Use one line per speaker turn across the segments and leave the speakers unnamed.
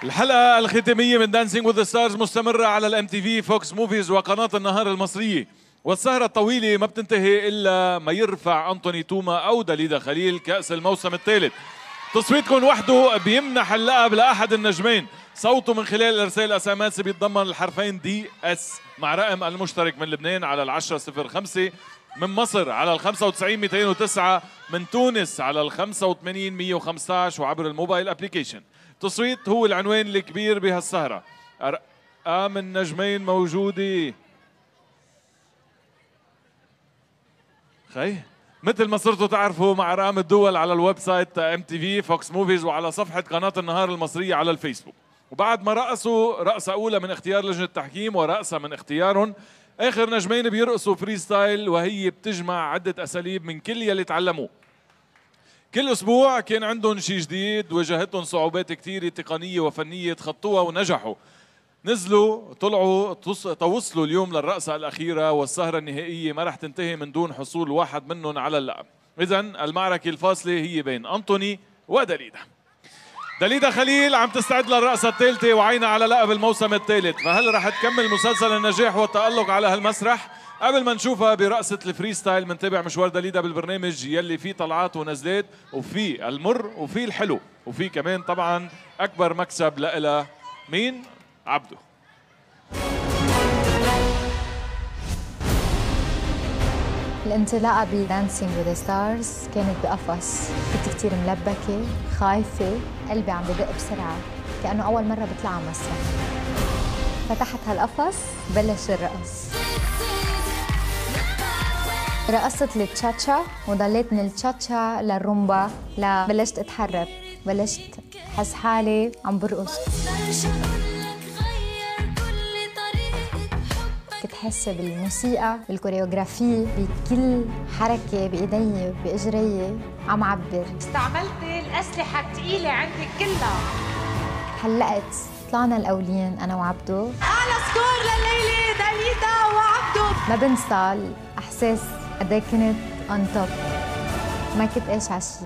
الحلقة الختامية من دانسينج وذ ستارز مستمرة على الام تي في، فوكس موفيز وقناة النهار المصرية، والسهرة الطويلة ما بتنتهي إلا ما يرفع أنطوني توما أو داليدا خليل كأس الموسم الثالث. تصويتكم وحده بيمنح اللقب لأحد النجمين. صوته من خلال إرسال اس ام اس بيتضمن الحرفين دي اس مع رقم المشترك من لبنان على 1005، من مصر على 95 209، من تونس على 85 115 وعبر الموبايل ابليكيشن. التصويت هو العنوان الكبير بهالسهرة. أرقام النجمين موجودة خي مثل ما صرتوا تعرفوا مع أرقام الدول على الويب سايت ام تي في فوكس موفيز وعلى صفحة قناة النهار المصرية على الفيسبوك. وبعد ما رقصوا رقصة أولى من اختيار لجنة التحكيم ورقصة من اختيارهم، آخر نجمين بيرقصوا فري ستايل، وهي بتجمع عدة أساليب من كل يلي تعلموه. كل أسبوع كان عندهم شيء جديد، واجهتهم صعوبات كثيرة تقنية وفنية تخطوها ونجحوا. نزلوا طلعوا توصلوا اليوم للرقصة الأخيرة، والسهرة النهائية ما رح تنتهي من دون حصول واحد منهم على اللقب. إذن المعركة الفاصلة هي بين أنطوني وداليدا. داليدا خليل عم تستعد للرقصة الثالثة وعينا على لقب الموسم الثالث، فهل رح تكمل مسلسل النجاح والتألق على هالمسرح؟ قبل ما نشوفها برقصة الفري ستايل منتابع مشوار داليدا بالبرنامج يلي فيه طلعات ونزلات، وفيه المر وفيه الحلو، وفيه كمان طبعا أكبر مكسب لإلها مين؟ عبده.
الانطلاقة بدانسينج وذ ستارز كانت بقفص، كنت كتير ملبكة، خايفة، قلبي عم بدق بسرعة كأنه أول مرة بطلع على مسرح. فتحت هالقفص بلش الرقص. رقصت التشاتشا وضليت من التشاتشا للرومبا بلشت اتحرك، بلشت احس حالي عم برقص. كنت حاسة بالموسيقى، بالكوريوغرافي، بكل حركة بإيدي بإجري عم عبر.
استعملت الأسلحة الثقيلة عندك كلها.
حلقت، طلعنا الأولين أنا وعبدو.
أعلى سكور لليلة داليدا وعبدو.
ما بنسى الإحساس قد ايه كنت on top، ما كنت ايش عشي.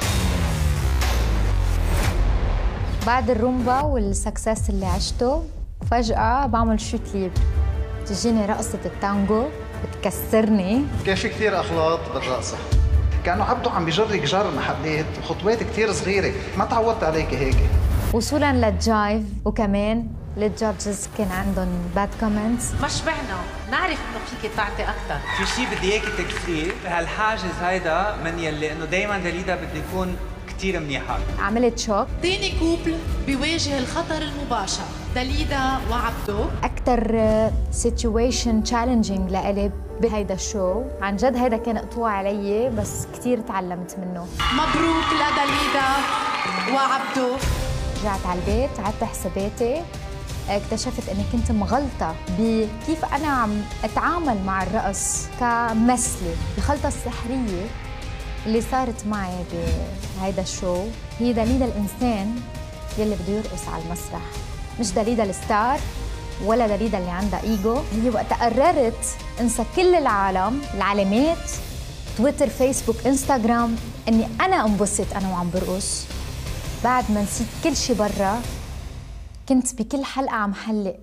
بعد الرومبا والسكسس اللي عشته فجأة بعمل شوت ليبر، تجيني رقصة التانجو بتكسرني.
كان في كثير أخلاط بالرقصة، كأنه عبده عم بيجرك جر محلات وخطوات كثير صغيرة، ما تعودت عليك هيك.
وصولا للجايف، وكمان للجادجز كان عندهم باد كومنتس.
ما شبعنا، نعرف انه فيك تعطي اكثر.
في شيء بدي اياكي تكسريه، هالحاجز هيدا من يلي انه دائما داليدا بدي يكون كثير منيحه.
عملت شوك.
ثاني كوبل بيواجه الخطر المباشر، داليدا وعبدو.
اكثر سيتويشن تشالنجينج لإلي بهيدا الشو، عن جد هيدا كان قطوع علي بس كثير تعلمت منه.
مبروك لداليدا وعبدو.
رجعت على البيت، عدت حساباتي، اكتشفت اني كنت مغلطه بكيف انا عم اتعامل مع الرقص كمثله. الخلطه السحريه اللي صارت معي بهيدا الشو هي داليدا الانسان يلي بده يرقص على المسرح، مش داليدا الستار ولا داليدا اللي عندها ايجو. هي وقت قررت انسى كل العالم، العلامات، تويتر، فيسبوك، انستغرام، اني انا انبسط انا وعم برقص. بعد ما نسيت كل شي برا، كنت بكل حلقة عم حلق.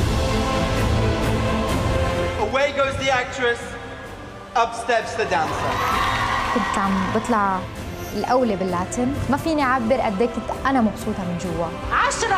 Away goes the actress, up steps the dancer.
كنت عم بطلع الأولى باللاتن، ما فيني أعبر قد ايه كنت أنا مبسوطة من جوا.
10.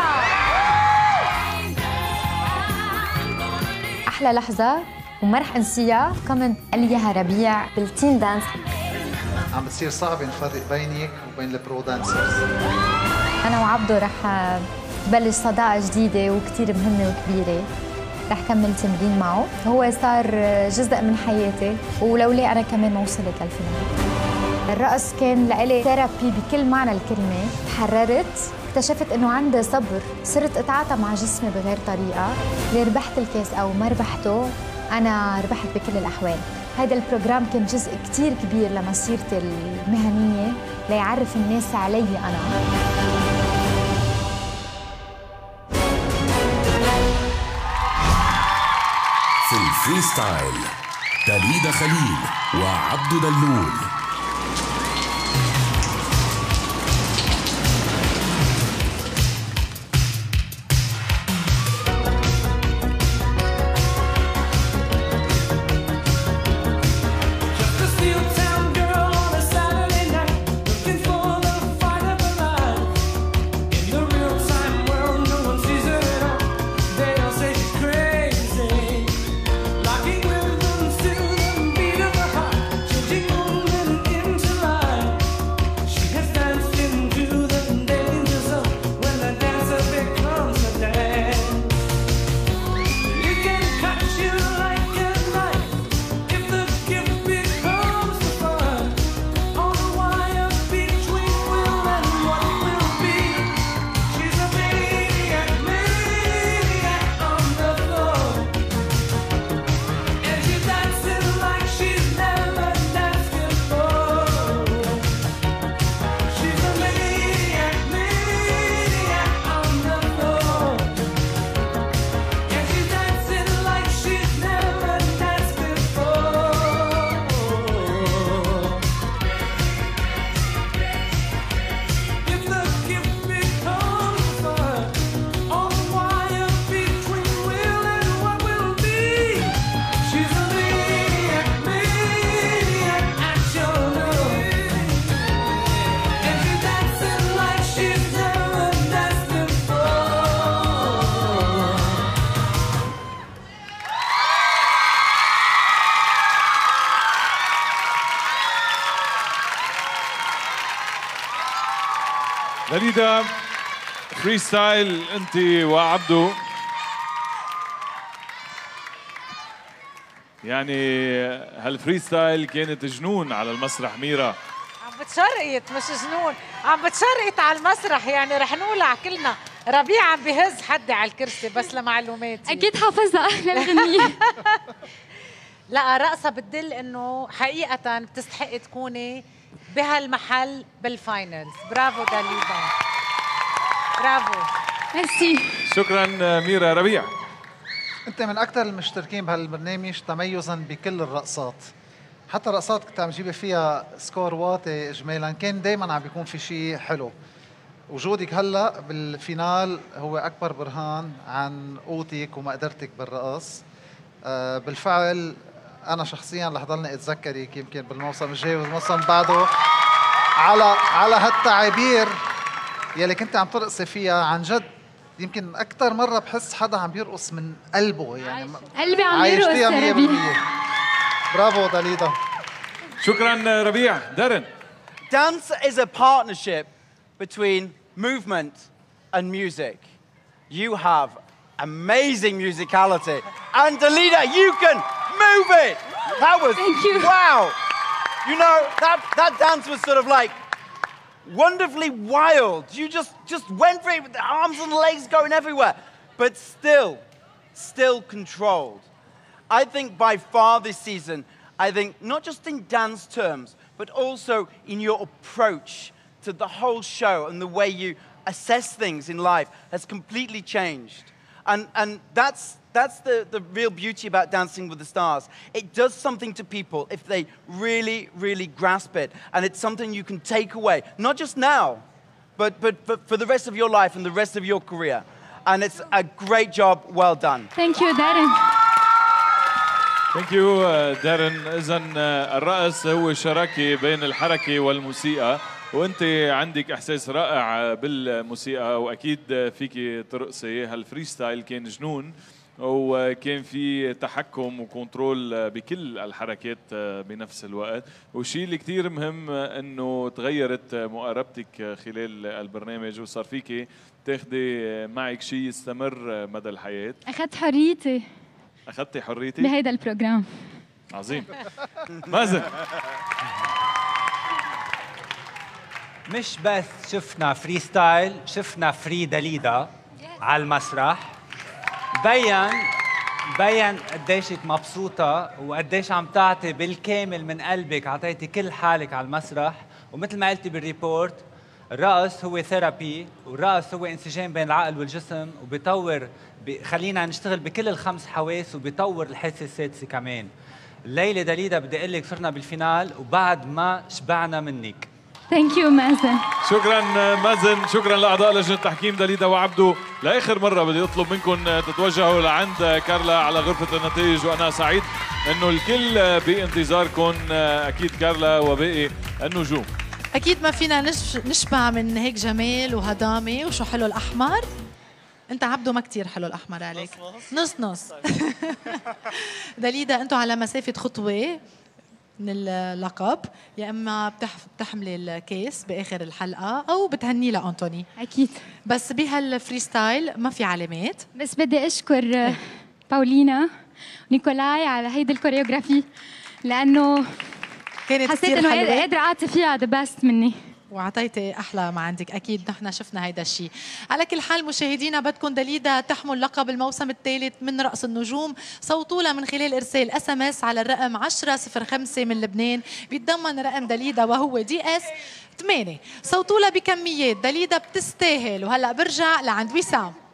أحلى لحظة وما رح أنسيها كومنت قال لي إياها ربيع بالتين دانس.
عم بتصير صعب نفرق بينك وبين البرو دانسرز.
أنا وعبدو رح بلش صداقة جديدة وكتير مهمة وكبيرة، رح كمل تمرين معه. هو صار جزء من حياتي، ولولا أنا كمان ما وصلت للفيلم. الرقص كان لإلي ثيرابي بكل معنى الكلمة. تحررت، اكتشفت إنه عندي صبر، صرت أتعاطى مع جسمي بغير طريقة. اللي ربحت الكاس أو ما ربحته، أنا ربحت بكل الأحوال. هذا البروجرام كان جزء كتير كبير لمسيرتي المهنية، ليعرف الناس علي أنا.
في الفري ستايل داليدا خليل وعبدو دلول.
داليدا فري ستايل انت وعبدو، يعني هالفري ستايل كانت جنون على المسرح. ميرا
عم بتشرقت مش جنون، عم بتشرقت على المسرح، يعني رح نولع كلنا. ربيع عم بهز حدي على الكرسي بس لمعلوماتي.
اكيد حافظها للغنية.
لا رقصة بتدل انه حقيقة بتستحق تكوني بهالمحل بالفاينلز. برافو داليدا، برافو.
ميرسي.
شكرا ميرا. ربيع
انت من اكثر المشتركين بهالبرنامج تميزا بكل الرقصات، حتى الرقصات كنت عم جيبي فيها سكور واطي اجمالا، كان دائما عم بيكون في شيء حلو. وجودك هلا بالفينال هو اكبر برهان عن قوتك ومقدرتك بالرقص. بالفعل انا شخصيا رح ضلني اتذكرك يمكن بالموسم الجاي والموسم بعده على هالتعابير يلي كنت عم ترقصي فيها. عن جد يمكن اكثر مره بحس حدا عم بيرقص من قلبه، يعني
قلبي عم يرقص يا ربيع.
برافو داليدا.
شكرا ربيع. دارن
Dance is a partnership between movement and music. You have amazing musicality. And Dalida, you can move it. That was,
thank you.
Wow. You know, that dance was sort of like wonderfully wild. You just went for it with the arms and legs going everywhere. But still controlled. I think by far this season, I think not just in dance terms, but also in your approach to the whole show and the way you assess things in life has completely changed. And that's the real beauty about Dancing with the Stars. It does something to people if they really, really grasp it. And it's something you can take away, not just now, but for the rest of your life and the rest of your career. And it's a great job. Well done.
Thank you Darren.
ثانك يو دارن. اذا الرقص هو شراكه بين الحركه والموسيقى، وانت عندك احساس رائع بالموسيقى واكيد فيك ترقصي. هالفري ستايل كان جنون، وكان في تحكم وكنترول بكل الحركات بنفس الوقت. والشيء اللي كثير مهم انه تغيرت مقاربتك خلال البرنامج وصار فيك تاخذي معك شيء يستمر مدى الحياه.
اخذت حريتي.
اخذتي حريتي
بهيدا البروجرام.
عظيم. مازن
مش بس شفنا فري ستايل، شفنا فري داليدا على المسرح. بين قديشك مبسوطة وقديش عم تعطي بالكامل من قلبك، عطيتي كل حالك على المسرح. ومثل ما قلتي بالريبورت، الرقص هو ثيرابي، والرقص هو انسجام بين العقل والجسم، وبيطور خلينا نشتغل بكل الخمس حواس، وبيطور الحاسة السادسة كمان. الليلة داليدا بدي اقول لك صرنا بالفينال وبعد ما شبعنا منك.
ثانك يو مازن.
شكرا مازن. شكرا لاعضاء لجنه التحكيم داليدا وعبدو. لاخر مره بدي اطلب منكم تتوجهوا لعند كارلا على غرفه النتائج، وانا سعيد انه الكل بانتظاركم. اكيد كارلا وباقي النجوم.
اكيد ما فينا نشبع من هيك جمال وهضامه. وشو حلو الاحمر. انت عبدو ما كتير حلو الاحمر عليك. نص داليدا انتوا على مسافه خطوه من اللقب، يا اما بتحملي الكيس باخر الحلقه او بتهني لانطوني.
اكيد.
بس بهالفري ستايل ما في علامات.
بس بدي اشكر باولينا ونيكولاي على هيدي الكوريوغرافي، لانه
كانت
حسيت انه قادره اعطي فيها ذا بيست مني،
وعطيتي احلى ما عندك. اكيد نحن شفنا هيدا الشيء. على كل حال مشاهدينا، بدكم داليدا تحمل لقب الموسم الثالث من رقص النجوم. صوتوا لها من خلال ارسال SMS على الرقم 1005 من لبنان، بيتضمن رقم داليدا وهو DS 8. صوتوا لها بكميات. داليدا بتستاهل. وهلا برجع لعند وسام.